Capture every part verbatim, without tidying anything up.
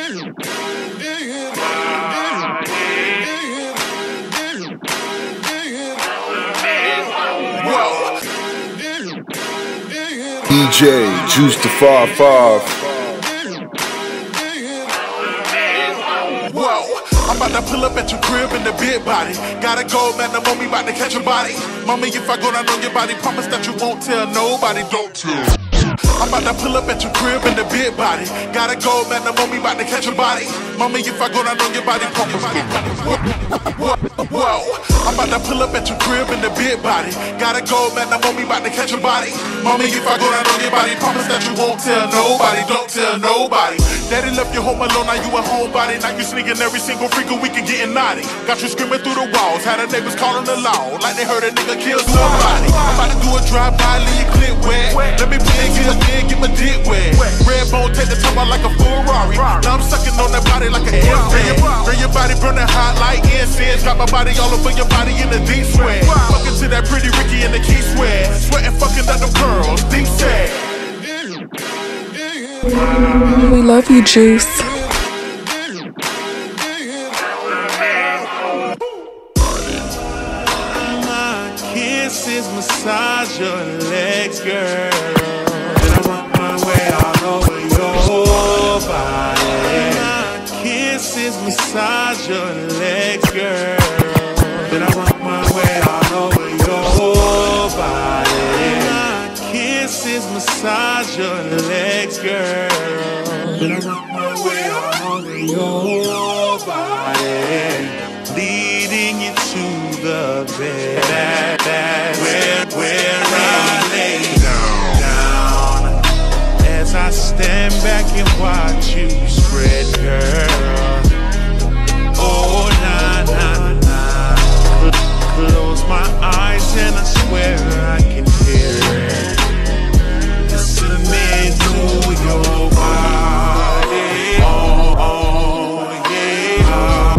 D J Juice the five five. I'm about to pull up at your crib in the big body. Gotta go, man, the mommy about to catch a body. Mommy, if I go down on your body, promise that you won't tell nobody. Don't tell. I'm about to pull up at your crib in the big body. Gotta go, man, the mommy about to catch a body. Mommy, if I go down on your body, promise. Whoa, I'm about to pull up at your crib in the big body. Gotta go, man, the mommy about to catch a body. Mommy, if I go down on your body, promise that you won't tell nobody. Don't tell nobody. Daddy left you home alone, now you a homebody. Now you sneaking every single freak a week and getting naughty. Got you screaming through the walls, had the neighbors calling the law, like they heard a nigga kill somebody. I'm about to do a drive-by, leave your clip wet. Let me play, get my dick, get my dick wet. Red bone, take the top out like a Ferrari. Now I'm sucking on that body like an infant. Bring your body burning hot like incense. Got my body all over your body in the deep sweat. Fucking to that pretty Ricky in the key sweat. Sweating fucking out them curls, deep set. We love you, Juice. My kisses massage your legs, girl. Then I run my way all over your body. My kisses massage your legs, girl. Then I run my way all over your body. My kisses massage your legs, girl. Then I run my way all over your body, leading you to the bed. That, that's where, where I lay down, down as I stand back and watch you spread, girl. Oh, nah, nah, nah. Close my eyes and I swear I can hear it. Listening to your body. Oh, oh, yeah,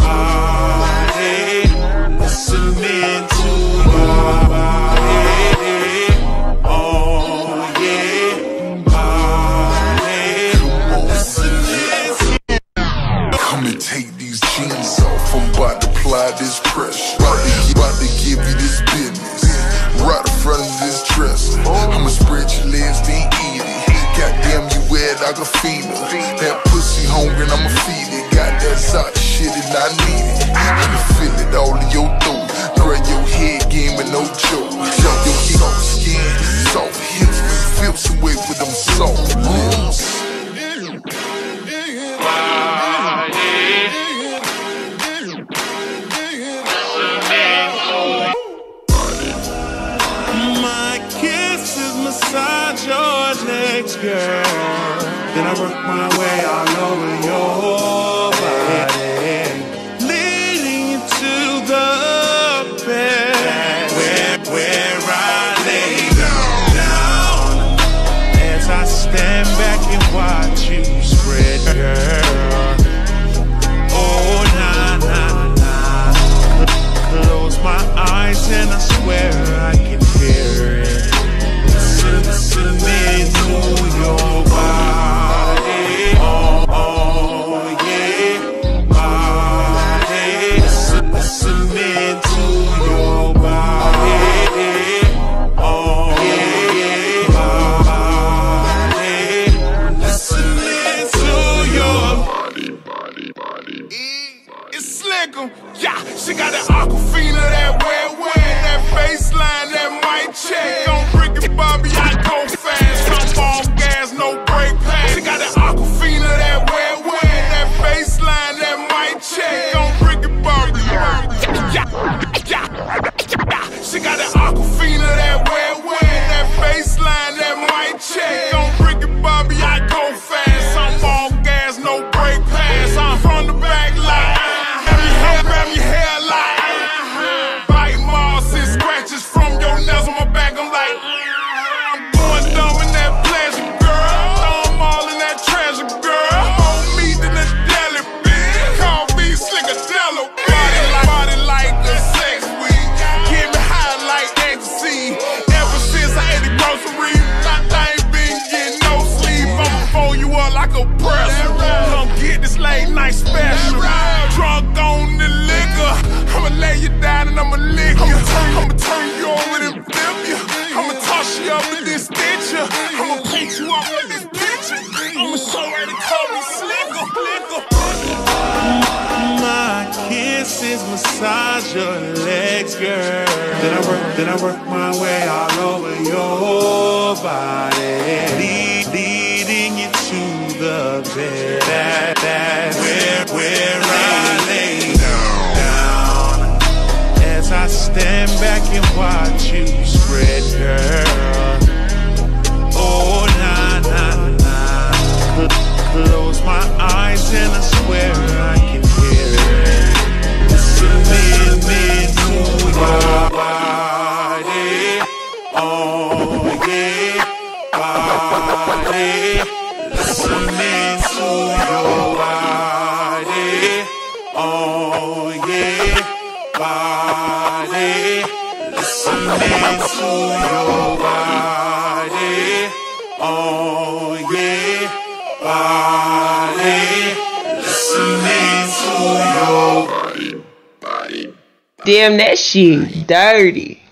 body. Listening to your body. Oh, yeah, body. Listening. Come and take these jeans off. I'm about to apply this pressure. About to, about to give you this business. Right in front of this dresser. I'ma spread your legs, then eat it. Goddamn, you wet like a female. That pussy hungry and I'ma feed it. Got that sock shit and I need it. I can feel it all in your throat. Grab your head game and no joke. Show your soft skin, soft hips. Feel some way with them soft lips. My kisses massage your legs, girl. Then I work my way all over your body, leading you to the bed, where, where I lay down, down as I stand back and watch you spread, girl. Oh, nah, nah, nah. Close my eyes and I swear I can hear it. Listening to your body. Oh, oh, yeah, body. Listening to your body. Oh, yeah, body. Listening to your body, body, body. It's Slicker. Yeah, she got that Aquafina, that red wind, that baseline, that mic check. On Ricky Bobby, I go fast. I'm all gas, no brake pads. She got that Aquafina, that red wind, that baseline, that mic check. On Ricky Bobby. Yeah, yeah, yeah. She got that Aquafina, that red wind, that baseline, that mic check. On Ricky Bobby, I go fast. I'm all gas, no brake pads. I'm from the back line. Grab your hairline, bite marks and scratches from your nails on my back. I'm like, I'm going dumb. My kisses massage your legs, girl. Then I work, then I work my way all over your body, lead, leading you to the bed. That, that's where, where I lay down, down as I stand back and watch you spread, girl. Oh, nah, nah, nah. Close my eyes and I swear I can hear it. Listening into your body. Oh, yeah, body. Listening to your body. Oh, yeah, body. Listening to your body. Oh, yeah, body. Listening to your body, body. Damn, that shit dirty.